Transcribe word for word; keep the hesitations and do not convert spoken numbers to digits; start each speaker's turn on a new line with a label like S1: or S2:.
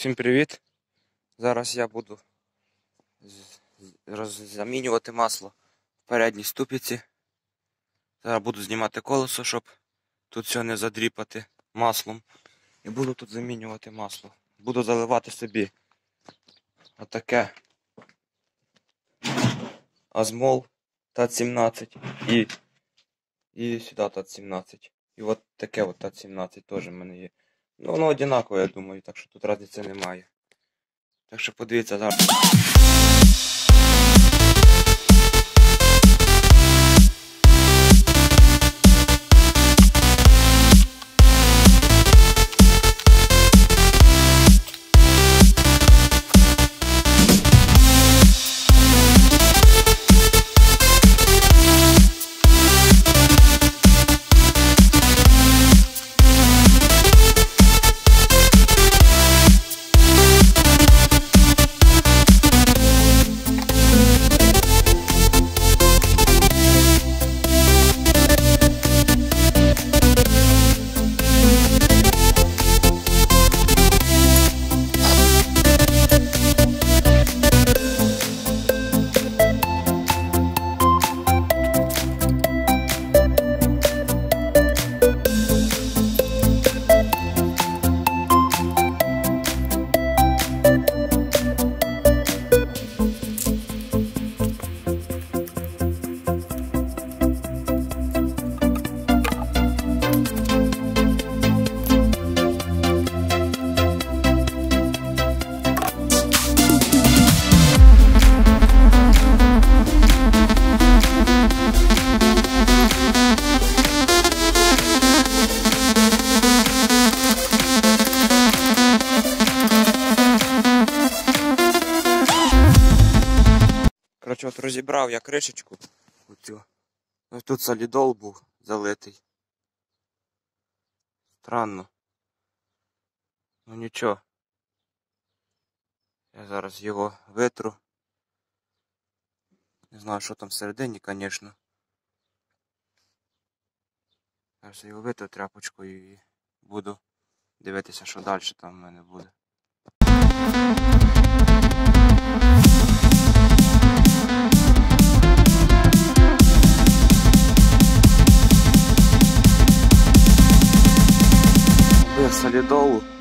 S1: Всім привіт! Зараз я буду замінювати масло в передній ступиці. Зараз буду знімати колесо, щоб тут все не задріпати маслом. І буду тут замінювати масло. Буду заливати собі отаке Азмол Тат сімнадцять і, і сюди Тат сімнадцять. І от таке от Тат сімнадцять теж в мене є. Ну, воно однакове, я думаю, так що тут різниці немає. Так що подивіться зараз. Коротше, от розібрав я кришечку. Оцю. Ось тут солідол був залитий. Странно. Ну нічого. Я зараз його витру. Не знаю, що там всередині, звісно. Зараз його витру тряпочкою і буду дивитися, що далі там в мене буде. Солідолу